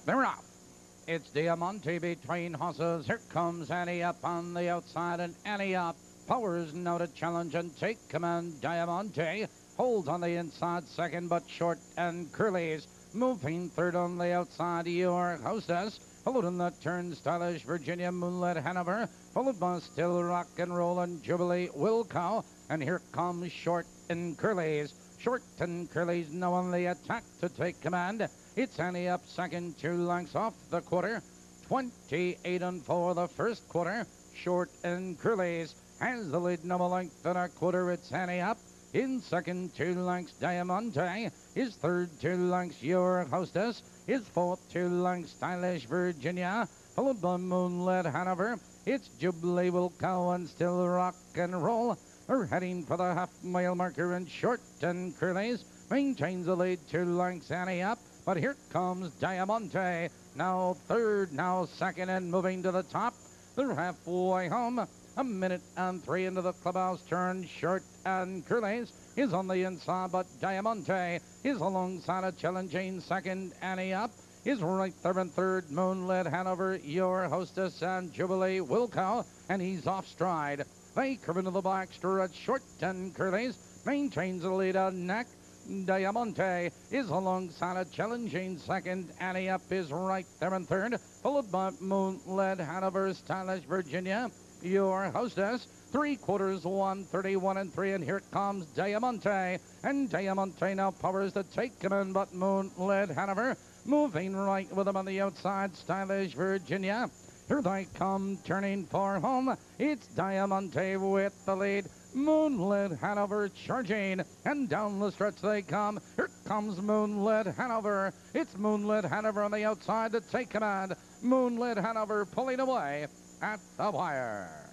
They're off. It's Diamante between horses. Here comes Annie up on the outside, and Annie up. Powers now to challenge and take command. Diamante holds on the inside second, but Short and Curly's moving third on the outside. Your Hostess. Followed in the turn, Stylish Virginia, Moonlit Hanover, followed by Still Rock and Roll and Jubilee Wilcow. And here comes Short and Curly's. Short and Curly's now on the attack to take command. It's Annie up second, 2 lengths off the quarter. 28 and 4 the first quarter. Short and Curly's has the lead, number length and a quarter. It's Annie up. In second, 2 lengths, Diamante. His third, 2 lengths, Your Hostess. His fourth, 2 lengths, Stylish Virginia. Followed by Moonlit Hanover. It's Jubilee Wilcow and Still Rock and Roll. Are heading for the half-mile marker, and Short and Curly's maintains the lead, 2 lengths, Annie up. But here comes Diamante. Now third, now second, and moving to the top. They're halfway home. 1 minute and 3 into the clubhouse turn. Short and Curly's is on the inside, but Diamante is alongside a challenging second. Annie up is right there in third. Moonlit Hanover, Your Hostess, and Jubilee Wilcow, and he's off stride. They curve into the black stretch. Short and Curly's maintains the lead on neck. Diamante is alongside a challenging second. Annie up is right there in third, followed by Moonlit Hanover, Stylish Virginia, Your Hostess. 3/4, 1:31 and 3, and here comes Diamante. And Diamante now powers to take command, but Moonlit Hanover moving right with him on the outside. Stylish Virginia. Here they come, turning for home. It's Diamante with the lead. Moonlit Hanover charging, and down the stretch they come. Here comes Moonlit Hanover. It's Moonlit Hanover on the outside to take command. Moonlit Hanover pulling away at the wire.